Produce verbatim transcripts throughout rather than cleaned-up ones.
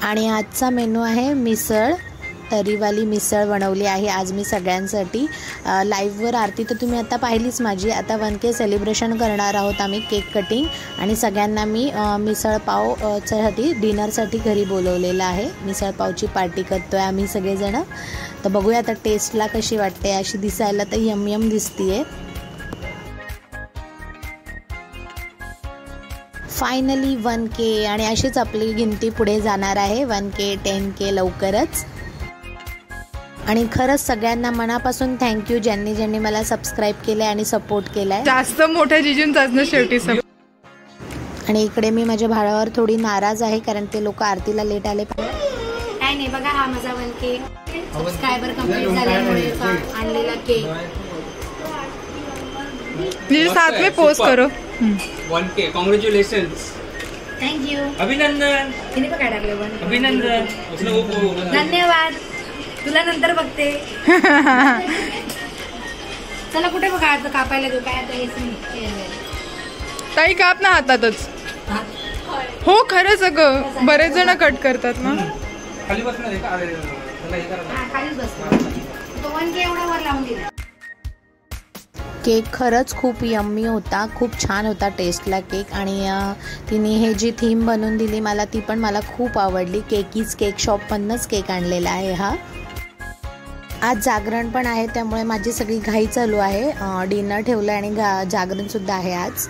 आणि आजचा मेनू आहे मिसळ, तरीवाली मिसळ बनवली आहे आज मी सगळ्यांसाठी। लाईव्हवर आरती तर तुम्ही आता पाहिलीच माझी। आता वन के सेलिब्रेशन करणार आहोत आम्ही, केक कटिंग, आणि सगळ्यांना मी मिसळ पाव साठी डिनरसाठी घरी बोलवलेलं आहे। मिसळ पावची पार्टी करतोय आम्ही सगळेजण। तर बघूया आता टेस्टला कशी वाटते। अशी दिसायला तर यम यम दिसतीये। फायनली वन के, आणि अशीच आपली गिनती पुढे जाणार आहे, वन के टेन के लवकरच। आणि खरंच सगळ्यांना मनापासून थँक्यू ज्यांनी ज्यांनी मला सबस्क्राईब केले आणि सपोर्ट केलाय। जास्त मोठ्या जिजूंचाच ना शेवटी सब। आणि इकडे मी माझ्या भावावर थोडी नाराज आहे कारण ते लोक आरतीला लेट आले। काय नाही बघा, हा माझा वन के सबस्क्रायबर कंप्लीट झाल्यामुळे आणलेला केक। जिजू साथ में पोस्ट करो। One K congratulations, thank you, अभिनंदन। तिने पण काय टाकले वन के, अभिनंदन, धन्यवाद, तुला नंतर बघते। चला कुठे बघा कापायला देऊ काय आता, हेच नाही ताई काप ना हातातच। हो खरंच अगं, बरेच जण कट करतात ना। खाली बसणार आहे का? त्याला हे करा, खालीच बसतो तो वन के एवढा वर लावून दिला। केक खरंच खूप यम्मी होता, खूप छान होता टेस्टला केक। आणि तिने हे जी थीम बनवून दिली मला, ती पण मला खूप आवडली। केकीज केक शॉपमधनंच केक आणलेला आहे हा। आज जागरण पण आहे त्यामुळे माझी सगळी घाई चालू आहे। डिनर ठेवलं आणि जागरण सुद्धा आहे आज।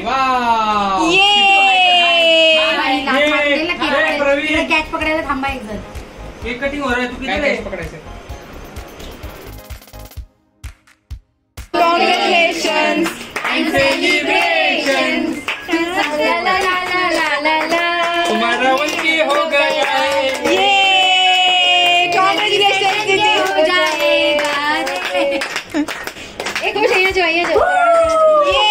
कॅच पकडायला थांबा एक जण, केक कटिंग हो रहा है, तू किती कॅच पकडायचं? Congratulations and celebrations, ला ला ला ला ला ला, तुम्हारा वन के हो गया है। ये congratulations दीदी, हो जाएगा रे। एक कुछ ये जो ये जो ये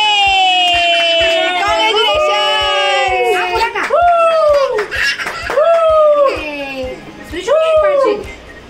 congratulations। हा बोला का? ए, सुशु केक पाडशील?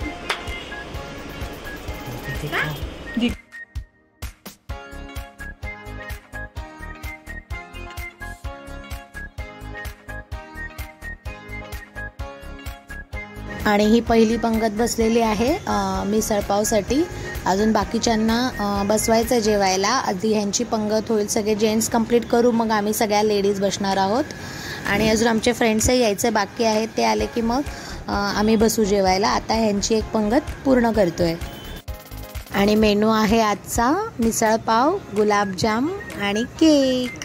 आणि ही पहिली पंगत बसलेली आहे मिसळपावसाठी। अजून बाकीच्यांना बसवायचं जेवायला। आधी ह्यांची पंगत होईल, सगळे जेंट्स कंप्लीट करू, मग आम्ही सगळ्या लेडीज बसणार आहोत। आणि अजून आमचे फ्रेंड्सही यायचे बाकी आहेत, ते आले की मग आम्ही बसू जेवायला। आता ह्यांची एक पंगत पूर्ण करतोय। आणि मेनू आहे आजचा मिसळपाव, गुलाबजाम आणि केक।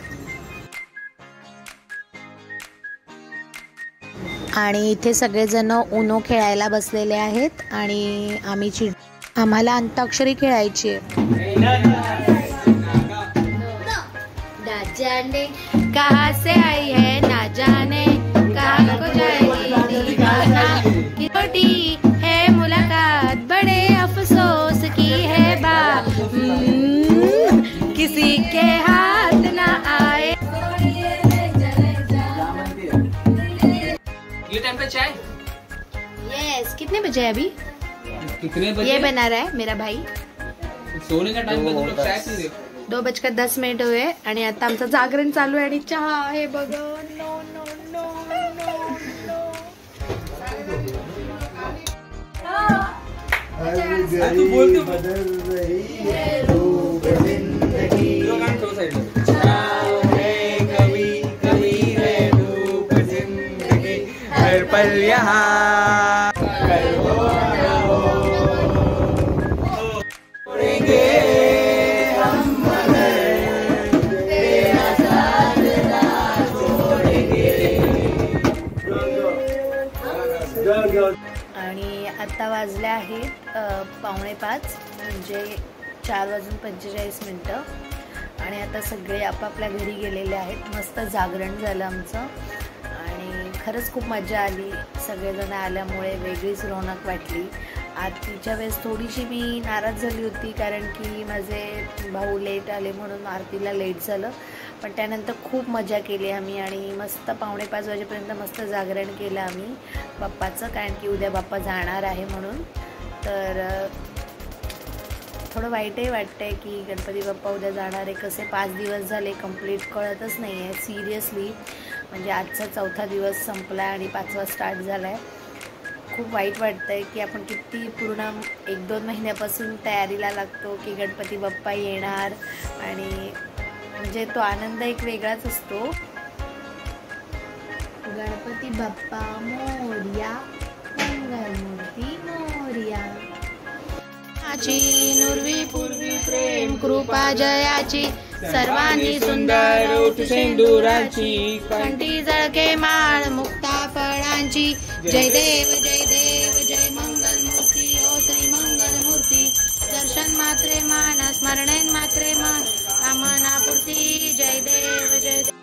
आणि इथे सगळेजण उनो खेळायला बसलेले आहेत आणि आम्ही चिड आम्हाला अंताक्षरी खेळायची आहे। ना जाने कहाँ से आई है, ना जाने कहाँ को जाएगी, कि छोटी है मुलाकात बड़े अफसोस की है बात, किसी के हाथ ना आए। ये टाइम पे चाय? यस, कितने बजे अभी? कितने बजे? ये बना रहा है मेरा भाई। सोने का टाइम पे तुम लोग चाय पी रहे? दो बजकर दस मिनिट हुए आणि आता आमचं जागरण चालू आहे आणि चहा आहे बघा। नो नो नो नो, तू बोलती बदल रही है रूप जिंदगी, दो गान ठेव साइड है कभी कभी है रूप जिंदगी, हर पल यहाँ कल हो ना हो, छोड़ेंगे हम मगर तेरा साथ ना छोड़ेंगे। आणि आता वाजले आहेत पावणे पाच, म्हणजे चार वाजून पंचेचाळीस मिनटं। आणि आता सगळे आपापल्या घरी गेलेले आहेत। मस्त जागरण झालं आमचं आणि खरंच खूप मजा आली। सगळेजण आल्यामुळे वेगळीच रौनक वाटली। आरतीच्या वेळेस थोडीशी मी नाराज झाली होती कारण की माझे भाऊ लेट आले म्हणून आरतीला लेट झालं, पण त्यानंतर खूप मजा केली आम्ही आणि मस्त पावणे पाच वाजेपर्यंत मस्त जागरण केलं आम्ही बाप्पाचं, कारण की उद्या बाप्पा जाणार आहे म्हणून। तर थोडं वाईटही वाटतंय की गणपती बाप्पा उद्या जाणार आहे। कसे पाच दिवस झाले कंप्लीट कळतच नाही आहे सिरियसली, म्हणजे आजचा चौथा दिवस संपला आणि पाचवा स्टार्ट झाला आहे। खूप वाईट वाटतंय की आपण किती पूर्ण एक दोन महिन्यापासून तयारीला लागतो की गणपती बाप्पा येणार आणि म्हणजे तो आनंद एक वेगळाच असतो. गणपती बाप्पा मोरया, मंगलमूर्ती मोरया. नुर्वी पूर्वी प्रेम कृपा जयाची, सर्वांनी सुंदर ओठ सिंदुराची, कंठी जळके माळ मुक्ता फळांची. जय देव जय देव जय मंगलमूर्ती ओ श्री मंगलमूर्ती. दर्शन मात्रे मान स्मरणेन मात्रे मान कामनापूर्ती. जय देव जय देव.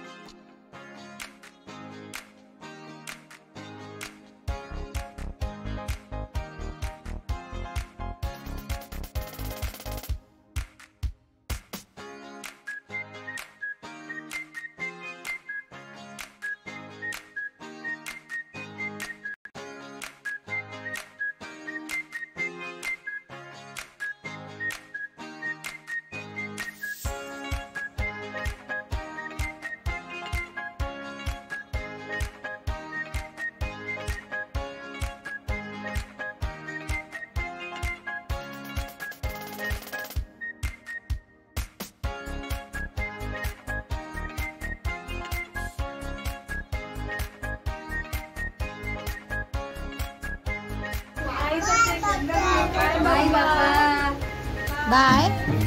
बाय बाबा. बाय.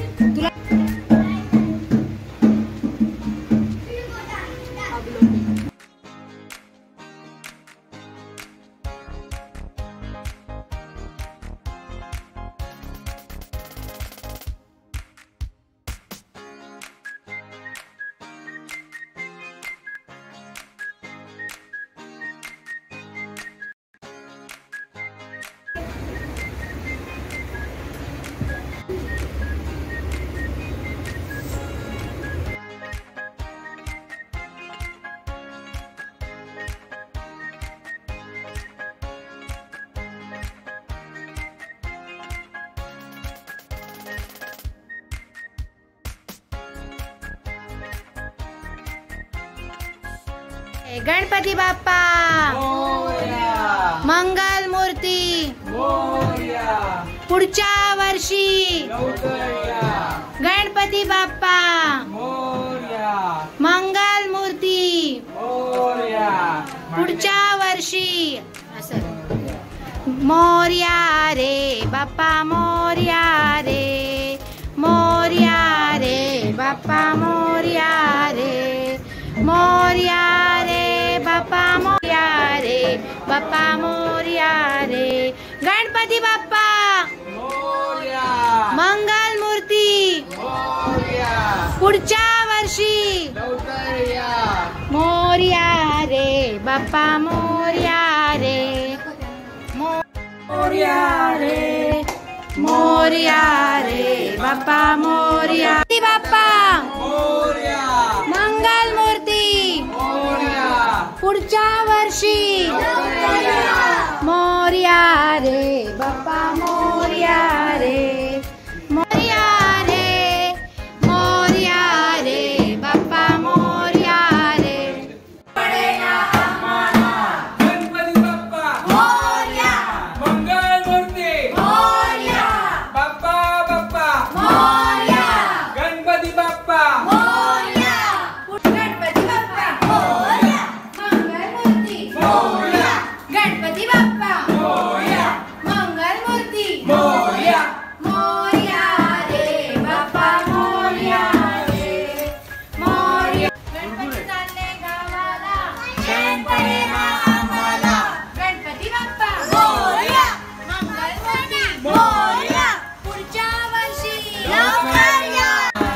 गणपती बाप्पा मोरया, मंगल मूर्ती मोरया, पुढच्या वर्षी लवकर या. गणपती बाप्पा मोरया, मंगल मूर्ती मोरया, पुढच्या वर्षी. असं मोरया रे बाप्पा मोरया रे, मोरया रे बाप्पा मोरया रे, मोरया रे बाप्पा मोरया रे, बाप्पा मोरया रे. गणपती बाप्पा मोरया, मंगल मूर्ती मोरया, पुढच्या वर्षी लवकर या. मोरया रे बाप्पा मोरया रे, मोरया रे, मोरया रे बाप्पा मोरया. बाप्पा मोरया, मंगल मूर्ती मोरया, पुढच्या वर्षी मोरया रे बाप्पा मोरया रे, मोरया रे, मोरया रे बाप्पा मोरया रे. गणपती बाप्पा मोरया, मंगलमूर्ती मोरया, बाप्पा बाप्पा मोरया, गणपती बाप्पा मोरया, गणपती बाप्पा मोरया, मंगल मूर्ती मोरया, गणपती बाप्पा मोरया, मंगल मूर्ती मोरया, मोरया रे बाप्पा मोरया रे, मोरया. गणपती चालले गावाला, गणपती आम्हाला गणपती बाप्पा मोरया, मंगल मूर्ती मोरया, पुढच्या वर्षी लवकर या.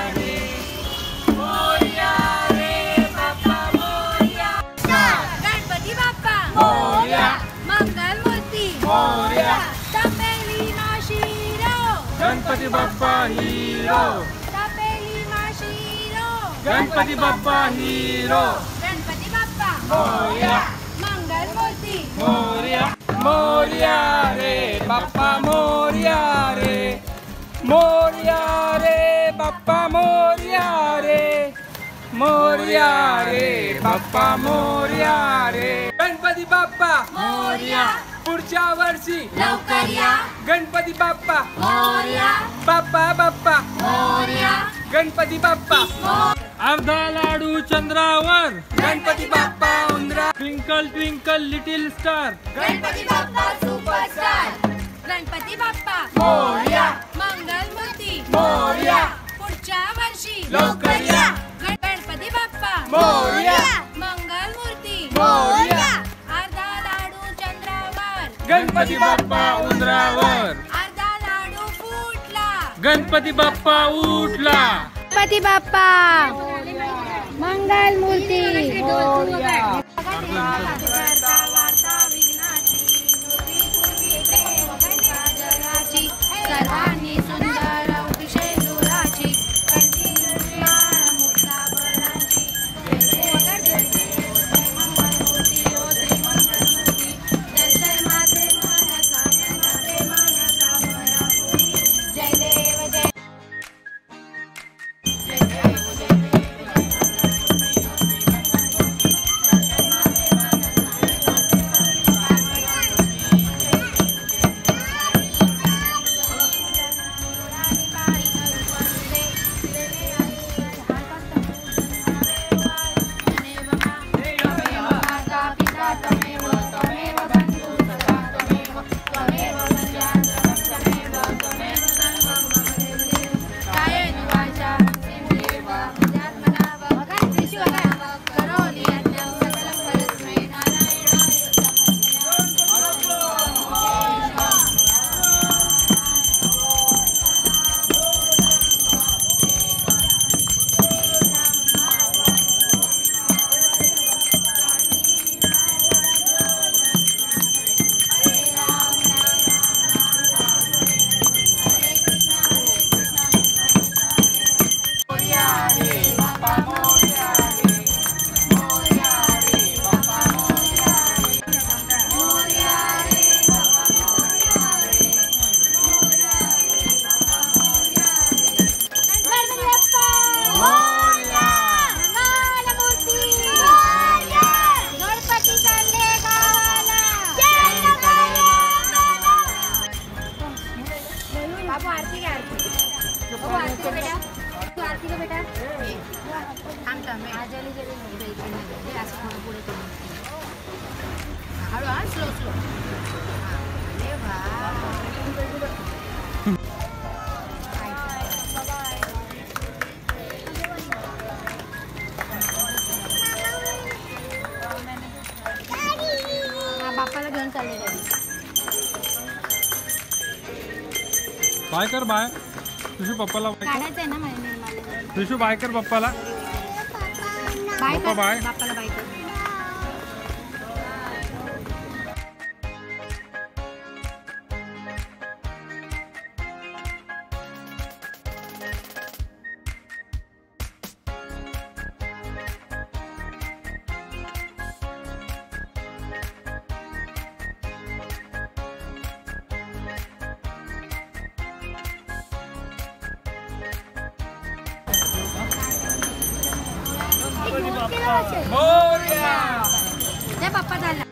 मोरया रे बाप्पा मोरया, गणपती बाप्पा मोरया, मंगल मूर्ती मोरया, तपेली माशिरो, गणपती बाप्पा हिरो, तपेली माशिरो, गणपती बाप्पा हिरो, गणपती बाप्पा मोरया, मंगल मूर्ती मोरया, मोरया रे बाप्पा मोरया रे, मोरया रे बाप्पा मोरया रे, मोरया रे बाप्पा मोरया रे. गणपती बाप्पा मोरया, पुढच्या वर्षी लवकर या गणपती बाप्पा मोरया बाप्पा बाप्पा मोरया गणपती बाप्पा अर्धा लाडू चंद्रावर गणपती बाप्पा उंदरा twinkle twinkle little star Ganpati Bappa superstar Ganpati Bappa मोरया मंगल मूर्ती मोरया पुढच्या वर्षी लवकर या गणपती बाप्पा मोरया मंगल मूर्ती मोरया अर्धा लाडू चंद्रावर गणपती बाप्पा उंदरावर अर्धा लाडू फुटला गणपती बाप्पा उठला गणपती बाप्पा मंगल मूर्ती सर्वांनी सुंदर अतिशय दुराची जय देव जय बाबू आरती का आरती बाबू आरती का बेटा तू आरती का बेटा थांब थांब आजली जरी नाही इकडे नाही असं थोडं पुढे करून हळू हा स्लो स्लो अरे वा बापाला घेऊन चालले बाय कर बाय तुझ्या पप्पाला काढायचं आहे ना मला तुझ्या बाय कर पप्पाला बाय पप्पा बाय बापाला बाय कर मोरया पप्पा झाला